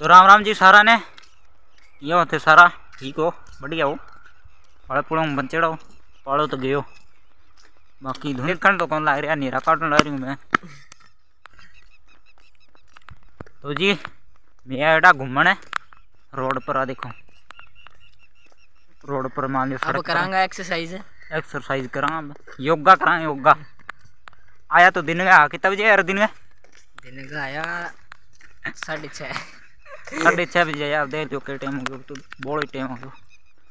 तो राम राम जी सारा ने ये होते सारा ठीक हो बढ़िया हो पाले पुड़ा में बंचेड़ा हो पालो तो गयो बाकी धुनी खंड तो कौन ला रहा नीरा काटन ला रही हूँ मैं। तो जी मैं आया घूमने रोड पर आ देखो रोड पर मान लो अब करांगा एक्सरसाइज करांगा योगा करांगा योगा। आया तो दिन में कितना बजे यार दिन का आया 6:30 बजे यार देख लो के टाइम हो गया तो बहुत टाइम हो गया।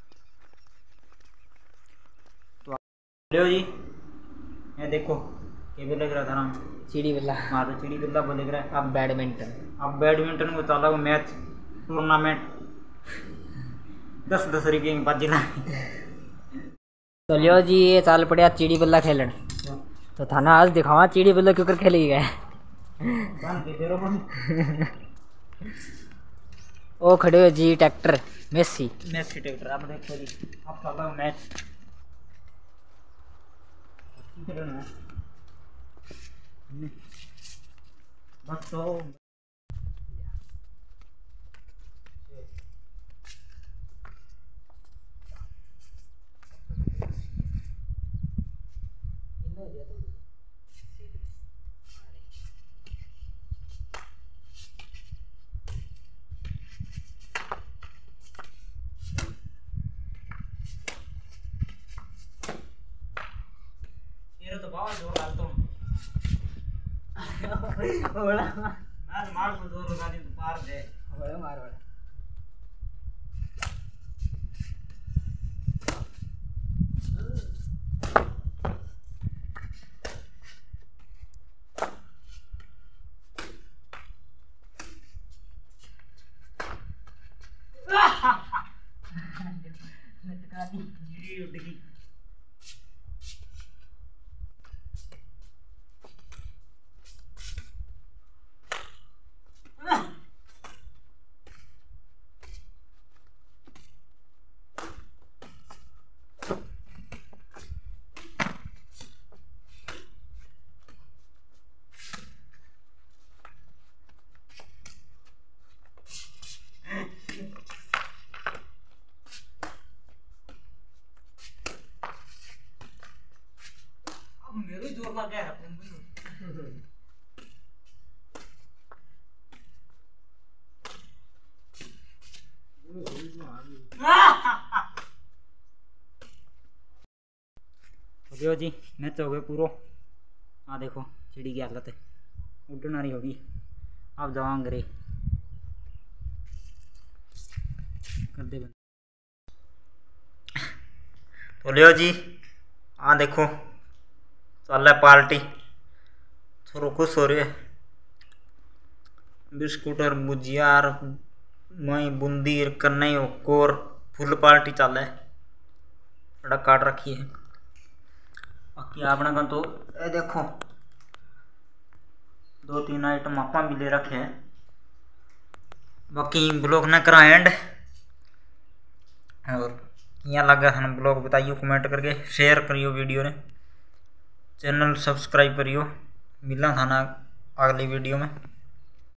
तो लो जी ये देखो के लग रहा था चिड़ी बिल्ला मारो चिड़ी बिल्ला बोले रहा है। अब बैडमिंटन को चला मैच टूर्नामेंट 10 रैंकिंग बाजिला। तो लियो जी ये चाल पड़िया चिड़ी बिल्ला खेलन तो थाना आज दिखावा चिड़ी बिल्ला क्यों कर खेली गए। ओ खड़े हो जी ट्रैक्टर मेसी ट्रैक्टर आप देखो जी आप चला मैच बस तो तो बाबा जोर डालता हूँ मैं मार को जोर लगा दी तो पार दे मार मेरे जोर लग गया है जी मैच हो गए पूरा। हाँ देखो चिड़ी की हालत है उड़ना रही होगी आप जाओगे कर दे बंद। तो लियो जी हाँ देखो चल है पार्टी थोड़ा खुश हो रही है बिस्कुट और भुजिया और मई बूंदी कन्नई कोर फुल पार्टी चल है बड़ा काट रखी है। बाकी अपना का तो ये देखो 2-3 आइटम आपा भी ले रखे हैं। बाकी ब्लॉग न करा एंड और यहाँ लगा था ब्लॉग बताइयो कमेंट करके शेयर करियो वीडियो ने चैनल सब्सक्राइब करियो मिलना था ना अगली वीडियो में।